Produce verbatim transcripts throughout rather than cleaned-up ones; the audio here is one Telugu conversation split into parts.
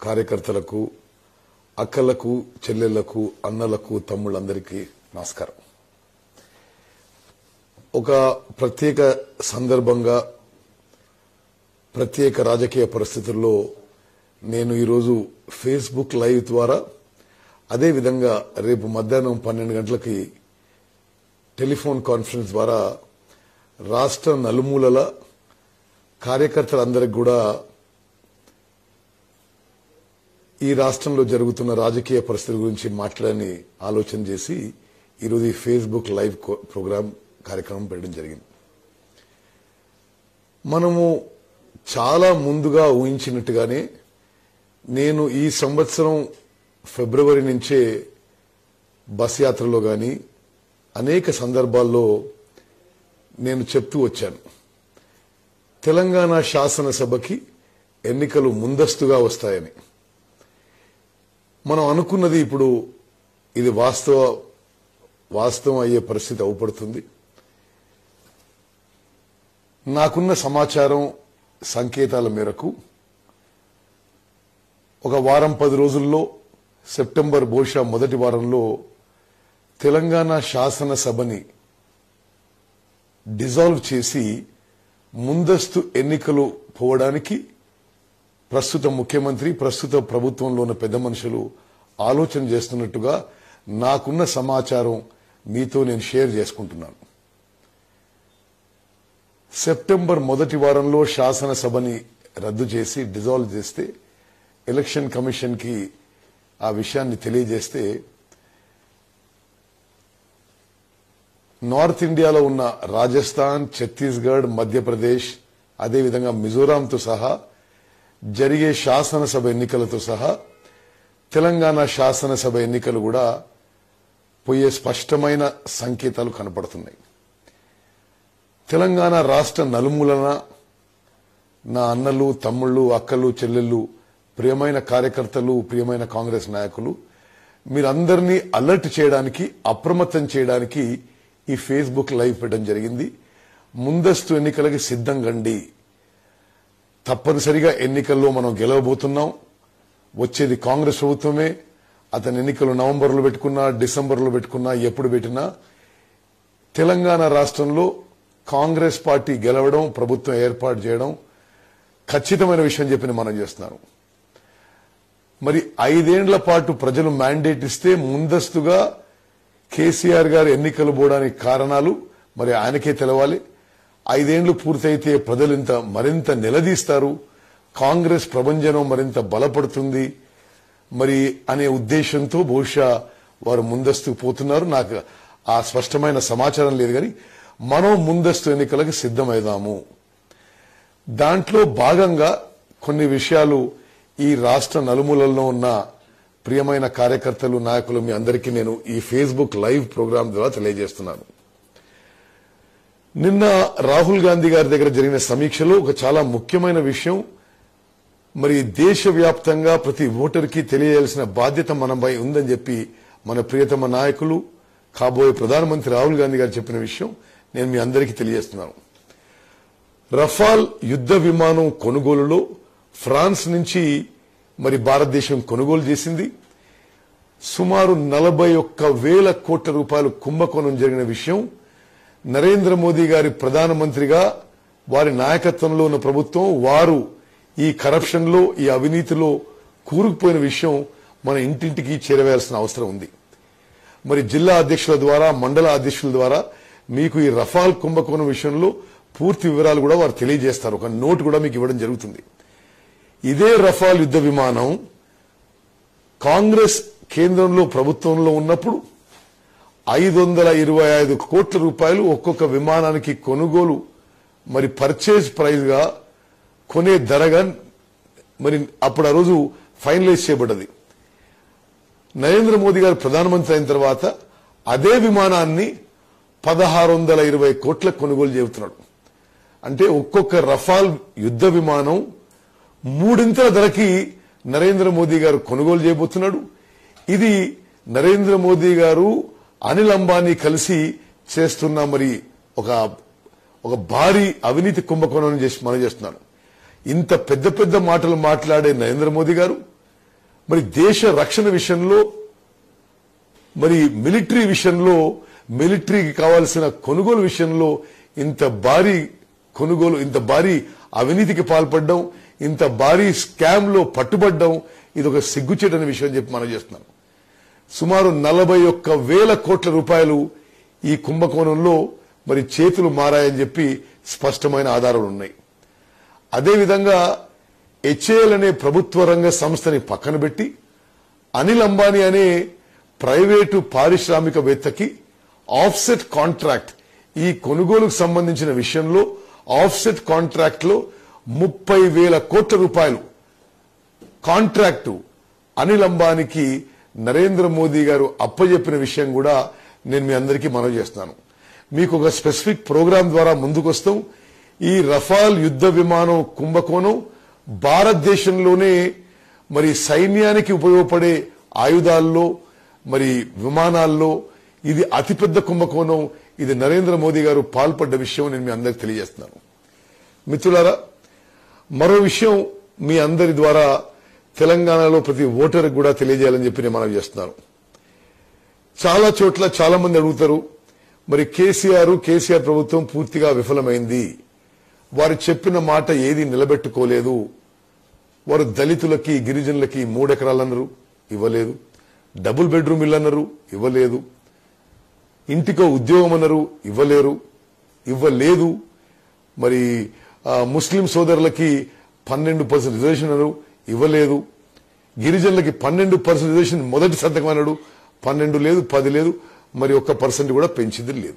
కార్యకర్తలకు, అక్కలకు, చెల్లెళ్లకు, అన్నలకు, తమ్ముళ్ళందరికీ నమస్కారం. ఒక ప్రత్యేక సందర్భంగా, ప్రత్యేక రాజకీయ పరిస్థితుల్లో నేను ఈరోజు ఫేస్బుక్ లైవ్ ద్వారా, అదేవిధంగా రేపు మధ్యాహ్నం పన్నెండు గంటలకి టెలిఫోన్ కాన్ఫరెన్స్ ద్వారా రాష్ట్ర నలుమూలల కార్యకర్తలందరికీ కూడా ఈ రాష్ట్రంలో జరుగుతున్న రాజకీయ పరిస్థితుల గురించి మాట్లాడని ఆలోచన చేసి ఈరోజు ఈ ఫేస్బుక్ లైవ్ ప్రోగ్రాం కార్యక్రమం పెట్టడం జరిగింది. మనము చాలా ముందుగా ఊహించినట్టుగానే నేను ఈ సంవత్సరం ఫిబ్రవరి నుంచే బస్ యాత్రలో గాని అనేక సందర్భాల్లో నేను చెప్తూ వచ్చాను, తెలంగాణ శాసనసభకి ఎన్నికలు ముందస్తుగా వస్తాయని. మనం అనుకున్నది ఇప్పుడు ఇది వాస్తవ వాస్తవం అయ్యే పరిస్థితి అవపడుతుంది. నాకున్న సమాచారం, సంకేతాల మేరకు ఒక వారం పది రోజుల్లో, సెప్టెంబర్ బహుశా మొదటి వారంలో తెలంగాణ శాసనసభని డిజాల్వ్ చేసి ముందస్తు ఎన్నికలు పోవడానికి ప్రస్తుత ముఖ్యమంత్రి, ప్రస్తుత ప్రభుత్వంలో ఉన్న పెద్ద మనుషులు ఆలోచన చేస్తున్నట్టుగా నాకున్న సమాచారం మీతో నేను షేర్ చేసుకుంటున్నాను. సెప్టెంబర్ మొదటి వారంలో శాసనసభని రద్దు చేసి డిజాల్వ్ చేస్తే, ఎలక్షన్ కమిషన్ కి ఆ విషయాన్ని తెలియజేస్తే, నార్త్ ఇండియాలో ఉన్న రాజస్థాన్, ఛత్తీస్గఢ్, మధ్యప్రదేశ్, అదేవిధంగా మిజోరాంతో సహా జరిగే శాసనసభ ఎన్నికలతో సహా తెలంగాణ శాసనసభ ఎన్నికలు కూడా పోయే స్పష్టమైన సంకేతాలు కనపడుతున్నాయి. తెలంగాణ రాష్ట్ర నలుమూలన నా అన్నలు, తమ్ముళ్లు, అక్కలు, చెల్లెళ్లు, ప్రియమైన కార్యకర్తలు, ప్రియమైన కాంగ్రెస్ నాయకులు, మీరందరినీ అలర్ట్ చేయడానికి, అప్రమత్తం చేయడానికి ఈ ఫేస్బుక్ లైవ్ పెట్టడం జరిగింది. ముందస్తు ఎన్నికలకి సిద్ధంగండి. తప్పనిసరిగా ఎన్నికల్లో మనం గెలవబోతున్నాం. వచ్చేది కాంగ్రెస్ ప్రభుత్వమే. అతని ఎన్నికలు నవంబర్లో పెట్టుకున్నా, డిసెంబర్లో పెట్టుకున్నా, ఎప్పుడు పెట్టినా తెలంగాణ రాష్ట్రంలో కాంగ్రెస్ పార్టీ గెలవడం, ప్రభుత్వం ఏర్పాటు చేయడం ఖచ్చితమైన విషయం చెప్పి మనం చేస్తున్నాను. మరి ఐదేండ్ల పాటు ప్రజలు మ్యాండేట్ ఇస్తే ముందస్తుగా కేసీఆర్ గారు ఎన్నికలు పోవడానికి కారణాలు మరి ఆయనకే తెలవాలి. ఐదేండ్లు పూర్తయితే ప్రజలు ఇంత మరింత నిలదీస్తారు, కాంగ్రెస్ ప్రభంజనం మరింత బలపడుతుంది మరి అనే ఉద్దేశంతో బహుశా వారు ముందస్తు పోతున్నారు. నాకు ఆ స్పష్టమైన సమాచారం లేదు, కానీ మనం ముందస్తు ఎన్నికలకు సిద్ధమైదాము. దాంట్లో భాగంగా కొన్ని విషయాలు ఈ రాష్ట్ర నలుమూలల్లో ఉన్న ప్రియమైన కార్యకర్తలు, నాయకులు, మీ అందరికీ నేను ఈ ఫేస్బుక్ లైవ్ ప్రోగ్రాం ద్వారా తెలియజేస్తున్నాను. నిన్న రాహుల్ గాంధీ గారి దగ్గర జరిగిన సమీక్షలో ఒక చాలా ముఖ్యమైన విషయం, మరి దేశవ్యాప్తంగా ప్రతి ఓటర్కి తెలియజేయాల్సిన బాధ్యత మనపై ఉందని చెప్పి మన ప్రియతమ నాయకులు, కాబోయే ప్రధానమంత్రి రాహుల్ గాంధీ గారు చెప్పిన విషయం నేను మీ అందరికీ తెలియజేస్తున్నాను. రఫాల్ యుద్ధ విమానం కొనుగోలులో ఫ్రాన్స్ నుంచి మరి భారతదేశం కొనుగోలు చేసింది. సుమారు నలభై ఒక్క వేల కోట్ల రూపాయలు కుంభకోణం జరిగిన విషయం నరేంద్ర మోదీ గారి ప్రధానమంత్రిగా, వారి నాయకత్వంలో ఉన్న ప్రభుత్వం, వారు ఈ కరప్షన్ లో, ఈ అవినీతిలో కూరుకుపోయిన విషయం మన ఇంటింటికి చేరవేయాల్సిన అవసరం ఉంది. మరి జిల్లా అధ్యక్షుల ద్వారా, మండల అధ్యక్షుల ద్వారా మీకు ఈ రఫాల్ కుంభకోణం విషయంలో పూర్తి వివరాలు కూడా వారు తెలియజేస్తారు. ఒక నోట్ కూడా మీకు ఇవ్వడం జరుగుతుంది. ఇదే రఫాల్ యుద్ధ విమానం కాంగ్రెస్ కేంద్రంలో ప్రభుత్వంలో ఉన్నప్పుడు ఐదు వందల ఇరవై ఐదు కోట్ల రూపాయలు ఒక్కొక్క విమానానికి కొనుగోలు, మరి పర్చేజ్ ప్రైజ్ గా కొనే ధరగా మరి అప్పుడు ఆ రోజు ఫైనలైజ్ చేయబడ్డది. నరేంద్ర మోదీ గారు ప్రధానమంత్రి అయిన తర్వాత అదే విమానాన్ని పదహారు వందల ఇరవై కోట్ల కొనుగోలు చేస్తున్నాడు. అంటే ఒక్కొక్క రఫాల్ యుద్ధ విమానం మూడింతల ధరకి నరేంద్ర మోదీ గారు కొనుగోలు చేయబోతున్నాడు. ఇది నరేంద్ర మోదీ గారు, అనిల్ అంబానీ కలిసి చేస్తున్న మరి ఒక ఒక భారీ అవినీతి కుంభకోణం చేసి మనం చేస్తున్నాను. ఇంత పెద్ద పెద్ద మాటలు మాట్లాడే నరేంద్ర మోదీ గారు మరి దేశ రక్షణ విషయంలో, మరి మిలిటరీ విషయంలో, మిలిటరీకి కావాల్సిన కొనుగోలు విషయంలో ఇంత భారీ కొనుగోలు, ఇంత భారీ అవినీతికి పాల్పడడం, ఇంత భారీ స్కామ్ లో పట్టుబడ్డం, ఇది ఒక సిగ్గుచేటని విషయం చెప్పి మనం చేస్తున్నాం. సుమారు నలభై ఒక్క వేల కోట్ల రూపాయలు ఈ కుంభకోణంలో మరి చేతులు మారాయని చెప్పి స్పష్టమైన ఆధారాలు ఉన్నాయి. అదేవిధంగా హెచ్ఏఎల్ అనే ప్రభుత్వ రంగ సంస్థని పక్కన పెట్టి అనిల్ అంబానీ అనే ప్రైవేటు పారిశ్రామికవేత్తకి ఆఫ్సెట్ కాంట్రాక్ట్, ఈ కొనుగోలుకు సంబంధించిన విషయంలో ఆఫ్సెట్ కాంట్రాక్ట్ లో ముప్పై వేల కోట్ల రూపాయలు కాంట్రాక్టు అనిల్ అంబానీకి నరేంద్ర మోదీ గారు అప్పజెప్పిన విషయం కూడా నేను మీ అందరికీ మనవి చేస్తున్నాను. మీకు ఒక స్పెసిఫిక్ ప్రోగ్రాం ద్వారా ముందుకొస్తాం. ఈ రఫాల్ యుద్ధ విమానం కుంభకోణం భారతదేశంలోనే మరి సైన్యానికి ఉపయోగపడే ఆయుధాల్లో, మరి విమానాల్లో ఇది అతిపెద్ద కుంభకోణం. ఇది నరేంద్ర మోదీ గారు పాల్పడ్డ విషయం నేను మీ అందరికి తెలియజేస్తున్నాను. మిత్రులారా, మరో విషయం మీ అందరి ద్వారా తెలంగాణలో ప్రతి ఓటర్కి కూడా తెలియజేయాలని చెప్పి నేను మనవి చేస్తున్నాను. చాలా చోట్ల చాలా మంది అడుగుతారు, మరి కేసీఆర్ కేసీఆర్ ప్రభుత్వం పూర్తిగా విఫలమైంది, వారు చెప్పిన మాట ఏది నిలబెట్టుకోలేదు, వారు దళితులకి గిరిజనులకి మూడెకరాలన్నారు, ఇవ్వలేదు. డబుల్ బెడ్రూమ్ ఇల్లు అన్నారు, ఇవ్వలేదు. ఇంటికో ఉద్యోగం అన్నారు, ఇవ్వలేరు ఇవ్వలేదు మరి ముస్లిం సోదరులకి పన్నెండు పర్సెంట్ రిజర్వేషన్ అన్నారు, ఇవ్వలేదు. గిరిజనులకి పన్నెండు పర్సెంట్ రిజర్వేషన్ మొదటి సంతకం అన్నాడు, పన్నెండు లేదు, పది లేదు, మరి ఒక్క పర్సెంట్ కూడా పెంచింది లేదు.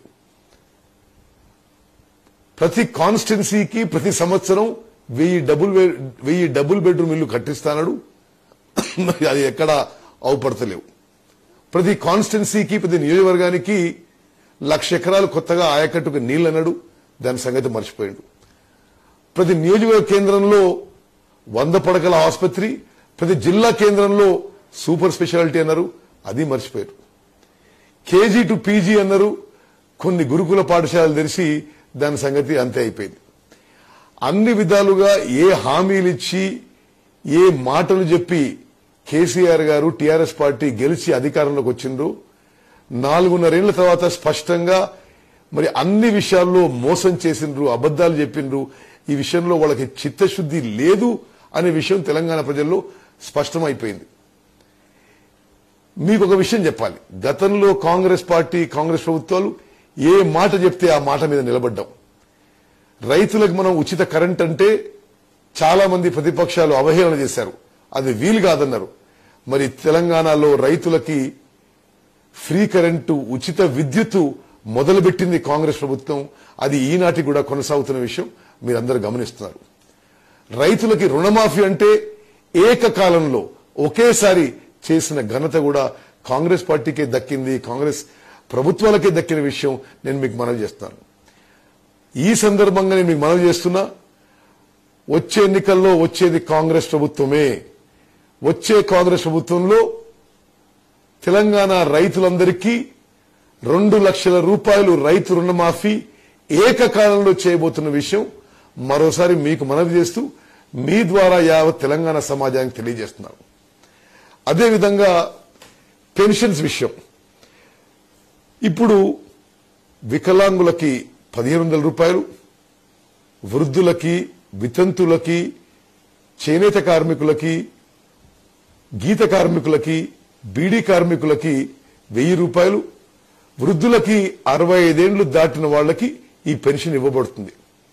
ప్రతి కాన్స్టిట్యున్సీకి ప్రతి సంవత్సరం వెయ్యి డబుల్ వెయ్యి డబుల్ బెడ్రూమ్ ఇల్లు కట్టిస్తాడు, మరి అది ఎక్కడ అవుపడతలేవు. ప్రతి కాన్స్టిట్యున్సీకి ప్రతి నియోజకవర్గానికి లక్ష ఎకరాలు కొత్తగా ఆయకట్టుకు నీళ్లు అన్నాడు, దాని సంగతి మర్చిపోయాడు. ప్రతి నియోజకవర్గ కేంద్రంలో వంద పడకల ఆసుపత్రి, ప్రతి జిల్లా కేంద్రంలో సూపర్ స్పెషాలిటీ అన్నారు, అది మర్చిపోయారు. కేజీ టు పీజీ అన్నారు, కొన్ని గురుకుల పాఠశాలలు తెరిచి దాని సంగతి అంతే అయిపోయింది. అన్ని విధాలుగా ఏ హామీలు ఇచ్చి ఏ మాటలు చెప్పి కేసీఆర్ గారు టీఆర్ఎస్ పార్టీ గెలిచి అధికారంలోకి వచ్చిండ్రు, నాలుగున్నరేళ్ల తర్వాత స్పష్టంగా మరి అన్ని విషయాల్లో మోసం చేసిండ్రు, అబద్దాలు చెప్పిండ్రు. ఈ విషయంలో వాళ్ళకి చిత్తశుద్ధి లేదు అనే విషయం తెలంగాణ ప్రజల్లో స్పష్టమైపోయింది. మీకు ఒక విషయం చెప్పాలి, గతంలో కాంగ్రెస్ పార్టీ కాంగ్రెస్ ప్రభుత్వాలు ఏ మాట చెప్తే ఆ మాట మీద నిలబడ్డాం. రైతులకు మనం ఉచిత కరెంట్ అంటే చాలా మంది ప్రతిపక్షాలు అవహేళన చేశారు, అది వీలు కాదన్నారు. మరి తెలంగాణలో రైతులకి ఫ్రీ కరెంటు, ఉచిత విద్యుత్తు మొదలుపెట్టింది కాంగ్రెస్ ప్రభుత్వం. అది ఈనాటి కూడా కొనసాగుతున్న విషయం మీరందరూ గమనిస్తున్నారు. రైతులకి రుణమాఫీ అంటే ఏకకాలంలో ఒకేసారి చేసిన ఘనత కూడా కాంగ్రెస్ పార్టీకే దక్కింది, కాంగ్రెస్ ప్రభుత్వాలకే దక్కిన విషయం నేను మీకు మనవి చేస్తున్నాను. ఈ సందర్భంగా నేను మీకు మనవి చేస్తున్నా, వచ్చే ఎన్నికల్లో వచ్చేది కాంగ్రెస్ ప్రభుత్వమే. వచ్చే కాంగ్రెస్ ప్రభుత్వంలో తెలంగాణ రైతులందరికీ రెండు లక్షల రూపాయలు రైతు రుణమాఫీ ఏకకాలంలో చేయబోతున్న విషయం మరోసారి మీకు మనవి చేస్తూ మీ ద్వారా యావత్ తెలంగాణ సమాజానికి తెలియజేస్తున్నాను. అదేవిధంగా పెన్షన్స్ విషయం, ఇప్పుడు వికలాంగులకి పదిహేను వందల రూపాయలు, వృద్ధులకి, వితంతులకి, చేనేత కార్మికులకి, గీత కార్మికులకి, బీడీ కార్మికులకి వెయ్యి రూపాయలు, వృద్ధులకి అరవై ఐదేళ్లు దాటిన వాళ్లకి ఈ పెన్షన్ ఇవ్వబడుతుంది.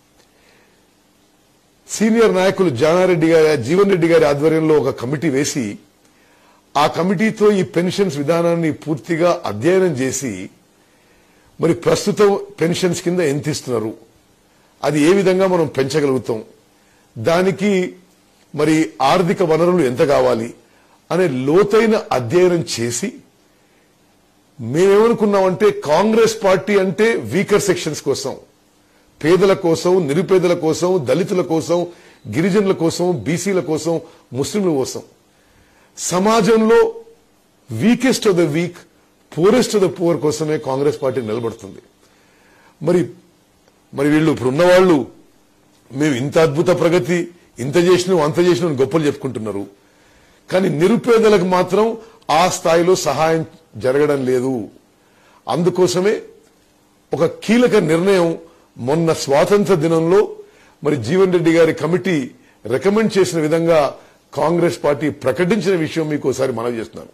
సీనియర్ నాయకులు జానారెడ్డి గారి, జీవన్ రెడ్డి గారి ఆధ్వర్యంలో ఒక కమిటీ వేసి ఆ కమిటీతో ఈ పెన్షన్స్ విధానాన్ని పూర్తిగా అధ్యయనం చేసి మరి ప్రస్తుతం పెన్షన్స్ కింద ఎంత ఇస్తున్నారు, అది ఏ విధంగా మనం పెంచగలుగుతాం, దానికి మరి ఆర్థిక వనరులు ఎంత కావాలి అనే లోతైన అధ్యయనం చేసి మేమేమనుకున్నామంటే కాంగ్రెస్ పార్టీ అంటే వీకర్ సెక్షన్స్ కోసం, పేదల కోసం, నిరుపేదల కోసం, దళితుల కోసం, గిరిజనుల కోసం, బీసీల కోసం, ముస్లింల కోసం, సమాజంలో weakest of the weak, poorest of the poor కోసమే కాంగ్రెస్ పార్టీ నిలబడుతుంది. మరి మరి వీళ్ళు ఇప్పుడు ఉన్నవాళ్లు మేము ఇంత అద్భుత ప్రగతి, ఇంత చేసినాం అంత చేసినాం గొప్పలు చెప్పుకుంటున్నారు. కానీ నిరుపేదలకు మాత్రం ఆ స్థాయిలో సహాయం జరగడం లేదు. అందుకోసమే ఒక కీలక నిర్ణయం మొన్న స్వాతంత్ర దినంలో మరి జీవన్ రెడ్డి గారి కమిటీ రికమెండ్ చేసిన విధంగా కాంగ్రెస్ పార్టీ ప్రకటించిన విషయం మీకు ఒకసారి మనవి చేస్తున్నాను.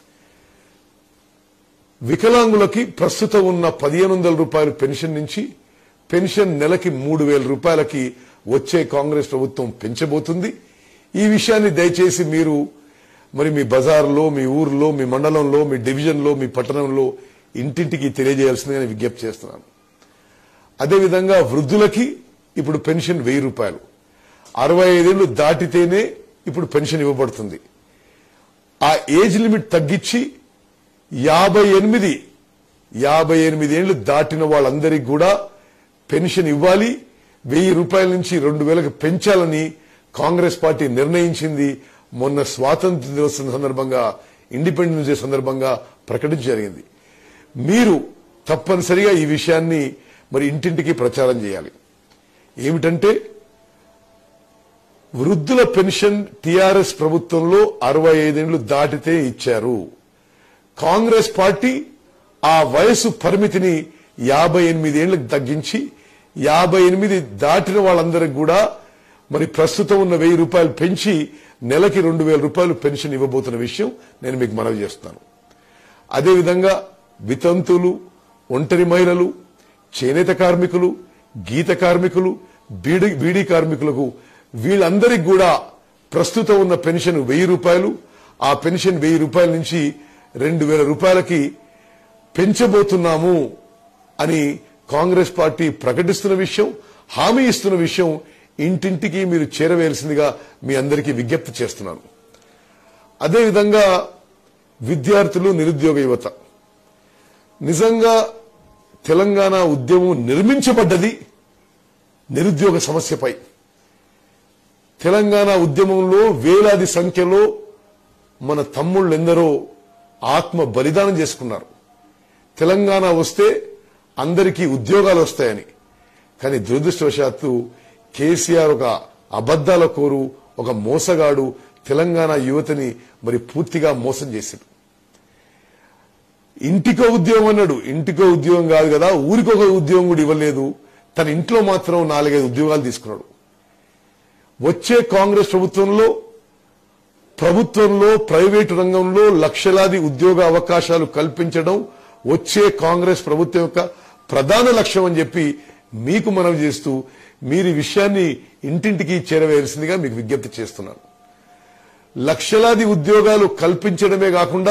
వికలాంగులకి ప్రస్తుతం ఉన్న పదిహేను వందల రూపాయల పెన్షన్ నుంచి పెన్షన్ నెలకి మూడు వేల రూపాయలకి వచ్చే కాంగ్రెస్ ప్రభుత్వం పెంచబోతుంది. ఈ విషయాన్ని దయచేసి మీరు మరి మీ బజార్లో, మీ ఊర్లో, మీ మండలంలో, మీ డివిజన్లో, మీ పట్టణంలో ఇంటింటికి తెలియజేయాల్సిందిగా విజ్ఞప్తి చేస్తున్నాను. అదేవిధంగా వృద్ధులకి ఇప్పుడు పెన్షన్ వెయ్యి రూపాయలు, అరవై ఐదేళ్లు దాటితేనే ఇప్పుడు పెన్షన్ ఇవ్వబడుతుంది. ఆ ఏజ్ లిమిట్ తగ్గించి యాభై ఎనిమిది యాభై ఎనిమిది ఏళ్లు దాటిన వాళ్ళందరికీ కూడా పెన్షన్ ఇవ్వాలి. వెయ్యి రూపాయల నుంచి రెండు వేలకు పెంచాలని కాంగ్రెస్ పార్టీ నిర్ణయించింది. మొన్న స్వాతంత్ర దినోత్సవం సందర్భంగా, ఇండిపెండెన్స్ డే సందర్భంగా ప్రకటించ జరిగింది. మీరు తప్పనిసరిగా ఈ విషయాన్ని మరి ఇంటింటికి ప్రచారం చేయాలి. ఏమిటంటే వృద్ధుల పెన్షన్ టీఆర్ఎస్ ప్రభుత్వంలో అరవై ఐదేళ్లు దాటితే ఇచ్చారు. కాంగ్రెస్ పార్టీ ఆ వయసు పరిమితిని యాభై ఎనిమిది ఏళ్లకు తగ్గించి యాభై ఎనిమిది దాటిన వాళ్ళందరికీ కూడా మరి ప్రస్తుతం ఉన్న వెయ్యి రూపాయలు పెంచి నెలకి రెండు వేల రూపాయలు పెన్షన్ ఇవ్వబోతున్న విషయం నేను మీకు మనవి చేస్తున్నాను. అదేవిధంగా వితంతువులు, ఒంటరి మహిళలు, చేనేత కార్మికులు, గీత కార్మికులు, బీడీ బీడీ కార్మికులకు వీళ్ళందరికీ కూడా ప్రస్తుతం ఉన్న పెన్షన్ వెయ్యి రూపాయలు, ఆ పెన్షన్ వెయ్యి రూపాయల నుంచి రెండు వేల రూపాయలకి పెంచబోతున్నాము అని కాంగ్రెస్ పార్టీ ప్రకటిస్తున్న విషయం, హామీ ఇస్తున్న విషయం ఇంటింటికి మీరు చేరవేయాల్సిందిగా మీ అందరికీ విజ్ఞప్తి చేస్తున్నాను. అదేవిధంగా విద్యార్థులు, నిరుద్యోగ యువత, నిజంగా తెలంగాణ ఉద్యమం నిర్మించబడ్డది నిరుద్యోగ సమస్యపై. తెలంగాణ ఉద్యమంలో వేలాది సంఖ్యలో మన తమ్ముళ్ళెందరో ఆత్మ బలిదానం చేసుకున్నారు. తెలంగాణ వస్తే అందరికీ ఉద్యోగాలు వస్తాయని. కానీ దురదృష్టవశాత్తు కేసీఆర్ ఒక అబద్దాల కోరు, ఒక మోసగాడు తెలంగాణ యువతని మరి పూర్తిగా మోసం చేశాడు. ఇంటికో ఉద్యోగం అన్నాడు. ఇంటికో ఉద్యోగం కాదు కదా, ఊరికొక ఉద్యోగం కూడా ఇవ్వలేదు. తన ఇంట్లో మాత్రం నాలుగైదు ఉద్యోగాలు తీసుకున్నాడు. వచ్చే కాంగ్రెస్ ప్రభుత్వంలో ప్రభుత్వంలో ప్రైవేటు రంగంలో లక్షలాది ఉద్యోగ అవకాశాలు కల్పించడం వచ్చే కాంగ్రెస్ ప్రభుత్వం యొక్క ప్రధాన లక్ష్యం అని చెప్పి మీకు మనవి చేస్తూ మీరు ఈ విషయాన్ని ఇంటింటికి చేరవేయాల్సిందిగా మీకు విజ్ఞప్తి చేస్తున్నాను. లక్షలాది ఉద్యోగాలు కల్పించడమే కాకుండా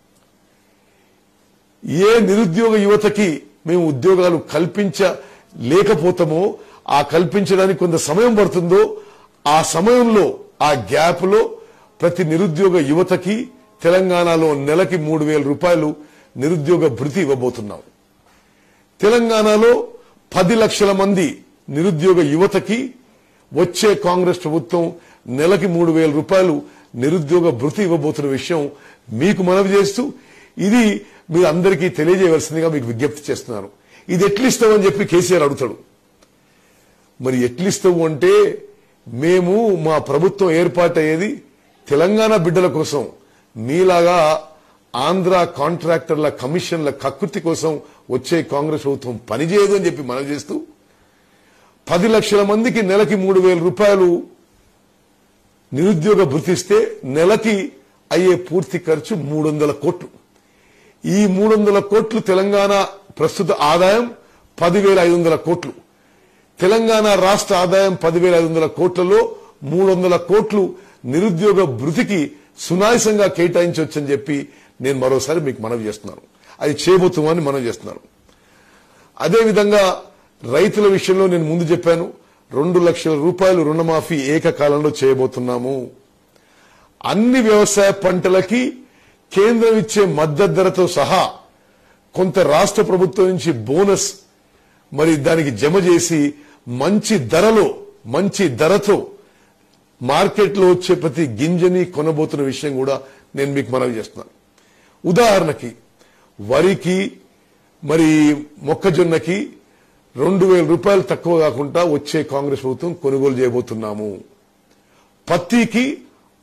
ఏ నిరుద్యోగ యువతకి మేము ఉద్యోగాలు కల్పించలేకపోతామో, ఆ కల్పించడానికి కొంత సమయం పడుతుందో ఆ సమయంలో, ఆ గ్యాప్ లో ప్రతి నిరుద్యోగ యువతకి తెలంగాణలో నెలకి మూడు వేల రూపాయలు నిరుద్యోగ భృతి ఇవ్వబోతున్నాం. తెలంగాణలో పది లక్షల మంది నిరుద్యోగ యువతకి వచ్చే కాంగ్రెస్ ప్రభుత్వం నెలకి మూడు వేల రూపాయలు నిరుద్యోగ భృతి ఇవ్వబోతున్న విషయం మీకు మనవి చేస్తూ ఇది మీరు అందరికీ తెలియజేయవలసిందిగా మీకు విజ్ఞప్తి చేస్తున్నారు. ఇది ఎట్లిస్తామని చెప్పి కేసీఆర్ అడుగుతాడు. మరి ఎట్లిస్తావు అంటే, మేము మా ప్రభుత్వం ఏర్పాటయ్యేది తెలంగాణ బిడ్డల కోసం, మీలాగా ఆంధ్ర కాంట్రాక్టర్ల కమిషన్ల కకృతి కోసం వచ్చే కాంగ్రెస్ ప్రభుత్వం పనిచేయదు అని చెప్పి మనం చేస్తూ పది లక్షల మందికి నెలకి మూడు వేల రూపాయలు నిరుద్యోగ భృతిస్తే నెలకి అయ్యే పూర్తి ఖర్చు మూడు వందల కోట్లు. ఈ మూడు వందల కోట్లు తెలంగాణ ప్రస్తుత ఆదాయం పదివేల ఐదు వందల కోట్లు. తెలంగాణ రాష్ట్ర ఆదాయం పదివేల ఐదు వందల కోట్లలో మూడు వందల కోట్లు నిరుద్యోగ భృతికి సునాయాసంగా కేటాయించవచ్చని చెప్పి నేను మరోసారి మీకు మనవి చేస్తున్నాను. అది చేయబోతున్నామని మనవి చేస్తున్నాను. అదేవిధంగా రైతుల విషయంలో నేను ముందు చెప్పాను, రెండు లక్షల రూపాయలు రుణమాఫీ ఏకకాలంలో చేయబోతున్నాము. అన్ని వ్యవసాయ పంటలకి కేంద్రం ఇచ్చే మద్దతు ధరతో సహా కొంత రాష్ట్ర ప్రభుత్వం నుంచి బోనస్ మరి దానికి జమ చేసి మంచి ధరలో మంచి ధరతో మార్కెట్లో వచ్చే ప్రతి గింజని కొనబోతున్న విషయం కూడా నేను మీకు మనవి చేస్తున్నాను. ఉదాహరణకి వరికి మరి మొక్కజొన్నకి రెండు వేల రూపాయలు తక్కువ కాకుండా వచ్చే కాంగ్రెస్ ప్రభుత్వం కొనుగోలు చేయబోతున్నాము. పత్తికి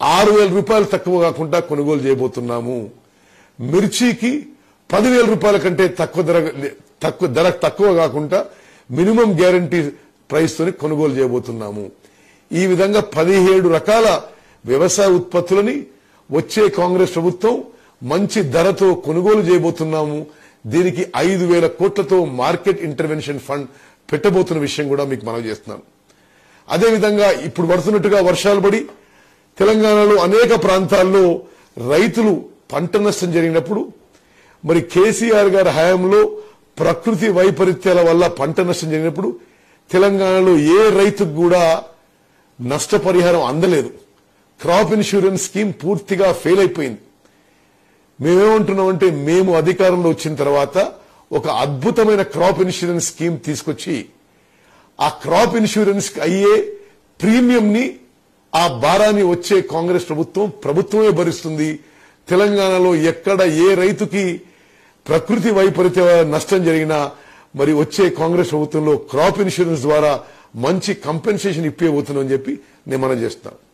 ఆరు వేల రూపాయలు తక్కువ కాకుండా కొనుగోలు చేయబోతున్నాము. మిర్చికి పదివేల రూపాయల కంటే తక్కువ ధర తక్కువ ధర తక్కువ కాకుండా మినిమం గ్యారంటీ ప్రైస్ తోని కొనుగోలు చేయబోతున్నాము. ఈ విధంగా పదిహేడు రకాల వ్యవసాయ ఉత్పత్తులని వచ్చే కాంగ్రెస్ ప్రభుత్వం మంచి ధరతో కొనుగోలు చేయబోతున్నాము. దీనికి ఐదు వేల కోట్లతో మార్కెట్ ఇంటర్వెన్షన్ ఫండ్ పెట్టబోతున్న విషయం కూడా మీకు మనవి చేస్తున్నాను. అదేవిధంగా ఇప్పుడు పడుతున్నట్టుగా వర్షాలు పడి తెలంగాణలో అనేక ప్రాంతాల్లో రైతులు పంట నష్టం జరిగినప్పుడు మరి కేసీఆర్ గారి హయాంలో ప్రకృతి వైపరీత్యాల వల్ల పంట నష్టం జరిగినప్పుడు తెలంగాణలో ఏ రైతుకు కూడా నష్టపరిహారం అందలేదు. క్రాప్ ఇన్సూరెన్స్ స్కీమ్ పూర్తిగా ఫెయిల్ అయిపోయింది. మేమేమంటున్నామంటే మేము అధికారంలో వచ్చిన తర్వాత ఒక అద్భుతమైన క్రాప్ ఇన్సూరెన్స్ స్కీమ్ తీసుకొచ్చి ఆ క్రాప్ ఇన్సూరెన్స్ అయ్యే ప్రీమియం ని ఆ భారాన్ని వచ్చే కాంగ్రెస్ ప్రభుత్వం ప్రభుత్వమే భరిస్తుంది. తెలంగాణలో ఎక్కడ ఏ రైతుకి ప్రకృతి వైపరీత్య నష్టం జరిగినా మరి వచ్చే కాంగ్రెస్ ప్రభుత్వంలో క్రాప్ ఇన్సూరెన్స్ ద్వారా మంచి కంపెన్సేషన్ ఇప్పేయబోతున్నామని చెప్పి నేను మనం చేస్తున్నాను.